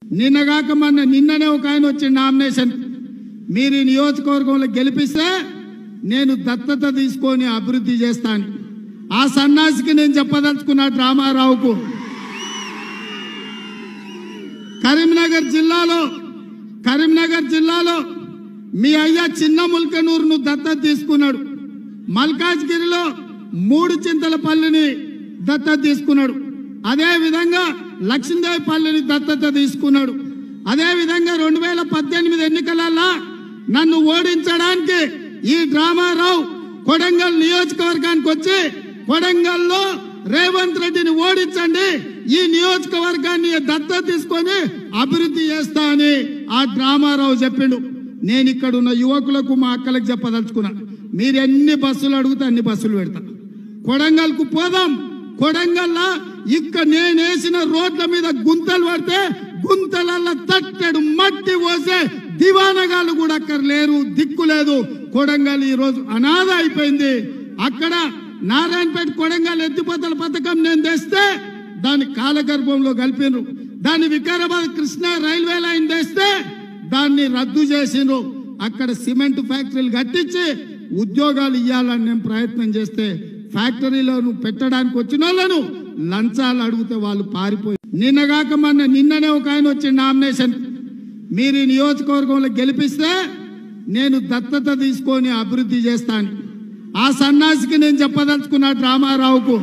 నిన్నగాక నిన్ననే ఒక ఆయన వచ్చి నామినేషన్ మీరు నియోజకవర్గంలో గెలిపిస్తే నేను దత్తత తీసుకొని అభివృద్ధి చేస్తాను ఆ సన్నాసికి నేను చెప్పదలుచుకున్నా రామారావుకు కరీంనగర్ జిల్లాలో మీ అయ్యా చిన్న ముల్కనూరును దత్తత తీసుకున్నాడు మల్కాజ్గిరిలో 3 చింతలపల్లిని దత్తత తీసుకున్నాడు అదే విధంగా లక్ష్మీదేవిపల్లిని దత్తత తీసుకున్నాడు అదే విధంగా 2018 ఎన్నికలలో నన్ను ఓడించడానికి ఈ రామారావు కొడంగల్ నియోజకవర్గానికి వచ్చి కొడంగల్లో రేవంత్ రెడ్డిని ఓడించండి ఈ నియోజకవర్గాన్ని దత్తత తీసుకొని అభివృద్ధి చేస్తా అని ఆ రామారావు చెప్పిండు నేను ఇక్కడ ఉన్న యువకులకు మా అక్కలకు చెప్పదలుచుకున్నా మీరు ఎన్ని బస్సులు అడిగితే అన్ని బస్సులు పెడతా కొడంగల్కు పోదాం కొడంగల్లో ఇక్కడ నేను వేసిన రోడ్ల మీద గుంతలు పడితే గుంతలల్ల తట్టెడు మట్టి పోసే దివానగాళ్ళు కూడా అక్కడ లేరు దిక్కు లేదు కొడంగల్ ఈ రోజు అనాథ అయిపోయింది అక్కడ నారాయణపేట కొడంగల్ ఎత్తిపోతల పథకం నేను తెస్తే దాని కాలగర్భంలో కలిపినరు దాన్ని వికారాబాద్ కృష్ణా రైల్వే లైన్ తెస్తే దాన్ని రద్దు చేసినరు అక్కడ సిమెంట్ ఫ్యాక్టరీలు కట్టించి ఉద్యోగాలు ఇవ్వాలని నేను ప్రయత్నం చేస్తే ఫ్యాక్టరీలను పెట్టడానికి వచ్చిన వాళ్ళను లంచాలు అడిగితే వాళ్ళు పారిపోయి నిన్నగాక నిన్ననే ఒక ఆయన వచ్చి నామినేషన్ మీరు నియోజకవర్గంలో గెలిపిస్తే నేను దత్తత తీసుకొని అభివృద్ధి చేస్తాను ఆ సన్నాసికి నేను చెప్పదలుచుకున్నా రామారావుకు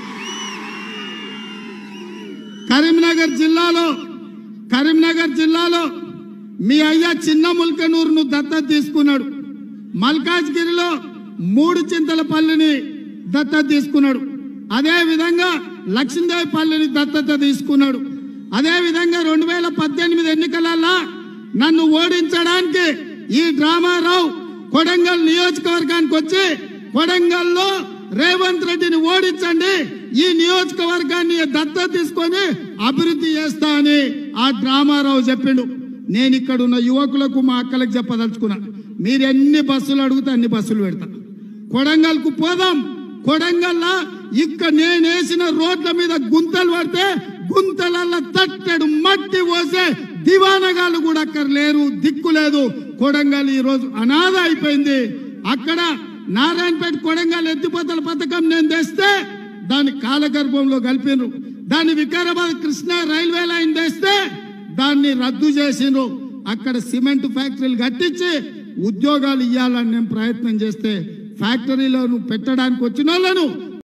కరీంనగర్ జిల్లాలో మీ అయ్యా చిన్న ముల్కనూరును దత్తత తీసుకున్నాడు మల్కాజ్గిరిలో 3 చింతలపల్లిని దత్తత తీసుకున్నాడు అదే విధంగా లక్ష్మీదేవిపల్లిని దత్తత తీసుకున్నాడు అదే విధంగా 2018 ఎన్నికలలో నన్ను ఓడించడానికి ఈ రామారావు కొడంగల్ నియోజకవర్గానికి వచ్చి కొడంగల్లో రేవంత్ రెడ్డిని ఓడించండి ఈ నియోజకవర్గాన్ని దత్తత తీసుకొని అభివృద్ధి చేస్తా అని ఆ రామారావు చెప్పిండు నేను ఇక్కడ ఉన్న యువకులకు మా అక్కలకు చెప్పదలుచుకున్నా మీరు ఎన్ని బస్సులు అడిగితే అన్ని బస్సులు పెడతా కొడంగల్కు పోదాం కొడంగల్లో ఇక్కడ నేను వేసిన రోడ్ల మీద గుంతలు పడితే గుంతలల్ల తట్టెడు మట్టి పోసే దివానగాళ్ళు కూడా అక్కడ లేరు దిక్కు లేదు కొడంగల్ ఈ రోజు అనాథ అయిపోయింది అక్కడ నారాయణపేట కొడంగల్ ఎత్తిపోతల పథకం నేను తెస్తే దాని కాలగర్భంలో కలిపినరు దాన్ని వికారాబాద్ కృష్ణా రైల్వే లైన్ తెస్తే దాన్ని రద్దు చేసినరు అక్కడ సిమెంట్ ఫ్యాక్టరీలు కట్టించి ఉద్యోగాలు ఇవ్వాలని నేను ప్రయత్నం చేస్తే ఫ్యాక్టరీలను పెట్టడానికి వచ్చిన వాళ్ళను